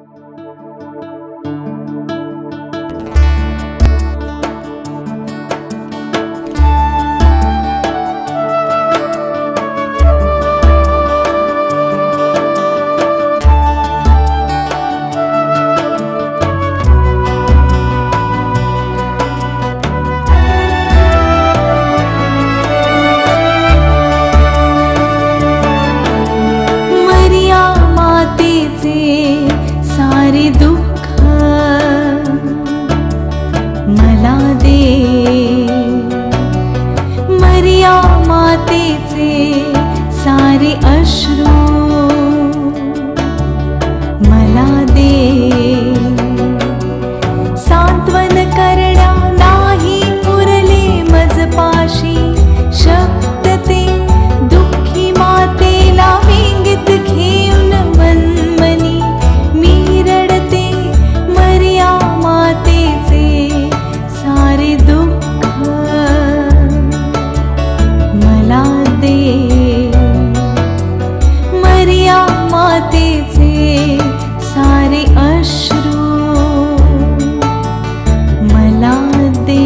सारे दुःख मला दे, मरिया मातेचे सारे अश्रू मला दे, सांत्वन करण्या नाही उरले मजपाशी शक्तते, दुःखी मातेला विंगित घेऊन मनमनी मी रडते, मरिया मातेचे सारे दुःख मला दे, मरिया मातेचे सारे अश्रू मला दे।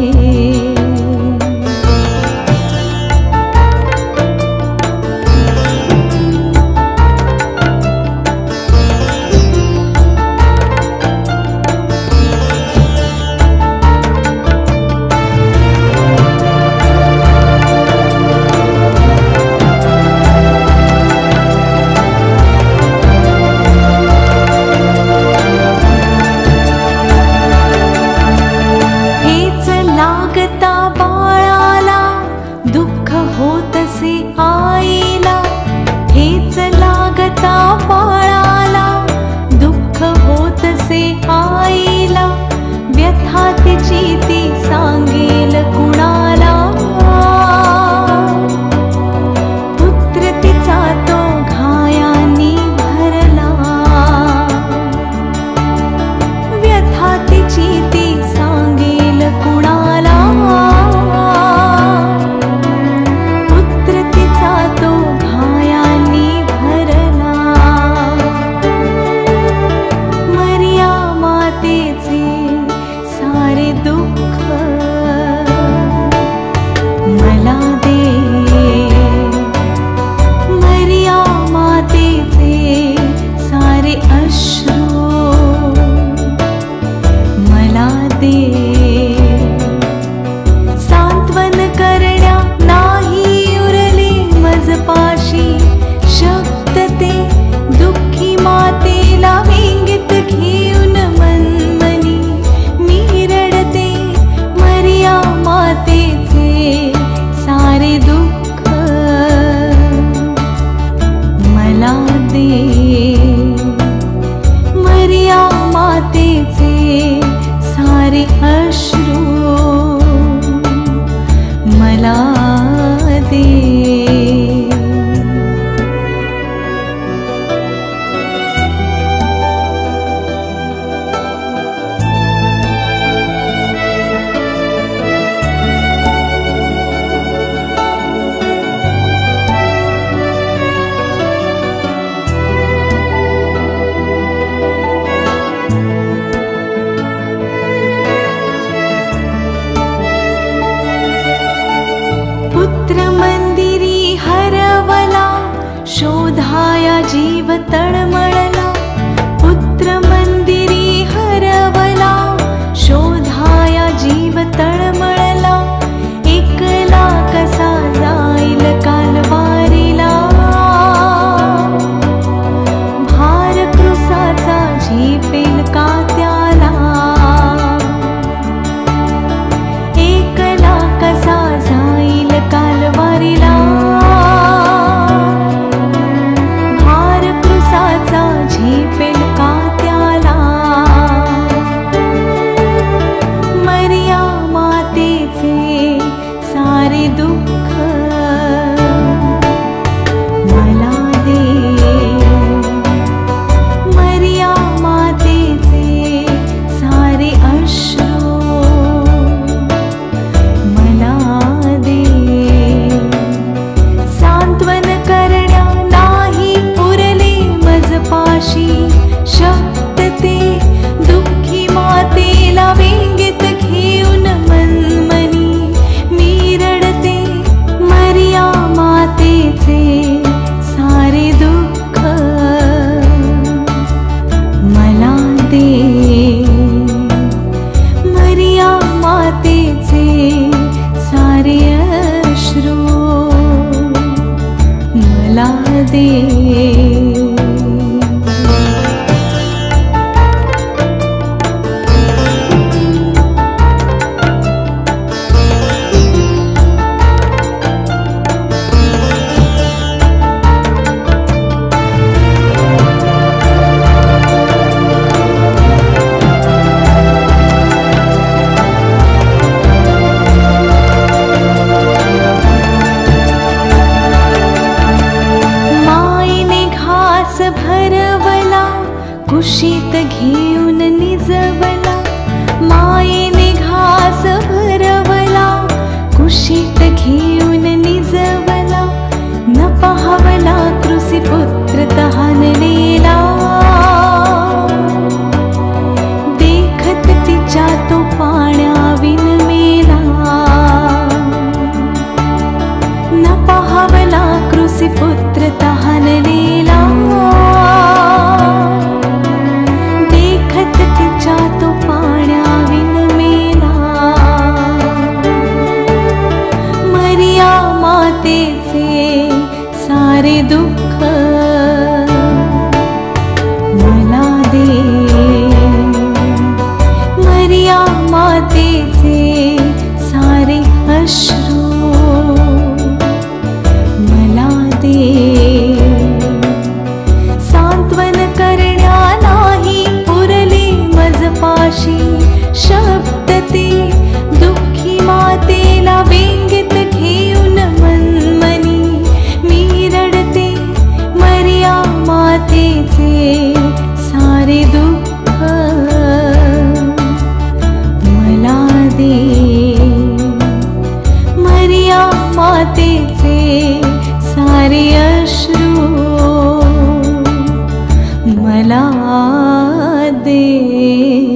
होतसे आईला हेच लागता बाळाला, दुःख होतसे आईला व्यथा तिची ती सांगेल कुणाला, पुत्र तिचा तो घायांनी भरला, व्यथा तिची ती सांगेल कुणाला, मरिया मातेचे सारे अश्रू मला दे। पुत्र मंदिरी हरवला शोधाया जीव तळमळला, पुत्र मंदिरी हरवला शोधाया जीव तळमळला, एकला कसा जाईल कालवारीला, भार क्रूसाचा झेपेल का त्याला, एकला कसा जाईल कालवारीला, भार क्रूसाचा कुशीत घेऊन निजवला, मायेने घास भरवला. कुशीत घेऊन निजवला, न पाहवला कृषीपुत्र तहानलेला. देखत तिच्या तो पाण्याविन मेला, न पाहवला कृषीपुत्र तहानलेला. देखत तिच्या तो पाण्याविन मेला. मरिया मातेचे सारे दुःख मला दे. मरिया मातेचे सारे अश्रू मला दे. सांत्वन करण्या नाही पुरले मजपाशी शब्द ते. दुःखी मातेला वेंगेत घेऊन मनमनी मी रडते. मरिया मातेचे सारे दुःख मला दे. मरिया मातेचे सारे अश्रू मला दे.